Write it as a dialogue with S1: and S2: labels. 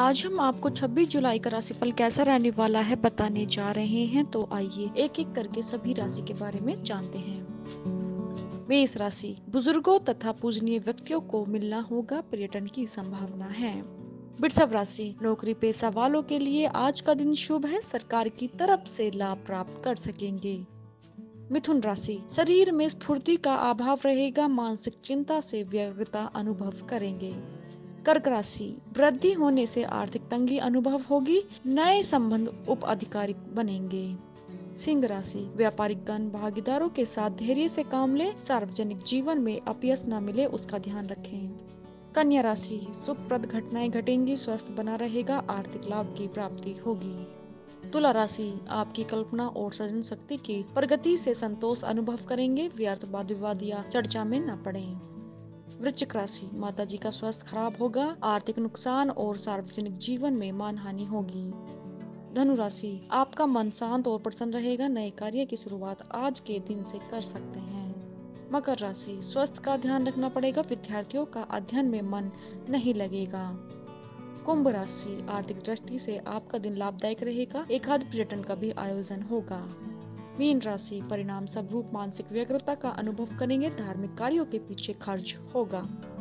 S1: आज हम आपको 26 जुलाई का राशिफल कैसा रहने वाला है बताने जा रहे हैं। तो आइए एक एक करके सभी राशि के बारे में जानते हैं। मेष राशि, बुजुर्गों तथा पूजनीय व्यक्तियों को मिलना होगा, पर्यटन की संभावना है। वृषभ राशि, नौकरी पेशा वालों के लिए आज का दिन शुभ है, सरकार की तरफ से लाभ प्राप्त कर सकेंगे। मिथुन राशि, शरीर में स्फूर्ति का अभाव रहेगा, मानसिक चिंता से व्यग्रता अनुभव करेंगे। कर्क राशि, वृद्धि होने से आर्थिक तंगी अनुभव होगी, नए संबंध उप आधिकारिक बनेंगे। सिंह राशि, व्यापारिक गण भागीदारों के साथ धैर्य से काम ले, सार्वजनिक जीवन में अपयश न मिले उसका ध्यान रखें। कन्या राशि, सुखप्रद घटनाएं घटेंगी, स्वास्थ्य बना रहेगा, आर्थिक लाभ की प्राप्ति होगी। तुला राशि, आपकी कल्पना और सृजन शक्ति की प्रगति से संतोष अनुभव करेंगे, व्यर्थ वाद विवाद या चर्चा में न पड़े। वृश्चिक राशि, माता जी का स्वास्थ्य खराब होगा, आर्थिक नुकसान और सार्वजनिक जीवन में मानहानि होगी। धनु राशि, आपका मन शांत और प्रसन्न रहेगा, नए कार्य की शुरुआत आज के दिन से कर सकते हैं। मकर राशि, स्वास्थ्य का ध्यान रखना पड़ेगा, विद्यार्थियों का अध्ययन में मन नहीं लगेगा। कुंभ राशि, आर्थिक दृष्टि से आपका दिन लाभदायक रहेगा, एकाध पर्यटन का भी आयोजन होगा। मीन राशि, परिणाम स्वरूप मानसिक व्यग्रता का अनुभव करेंगे, धार्मिक कार्यों के पीछे खर्च होगा।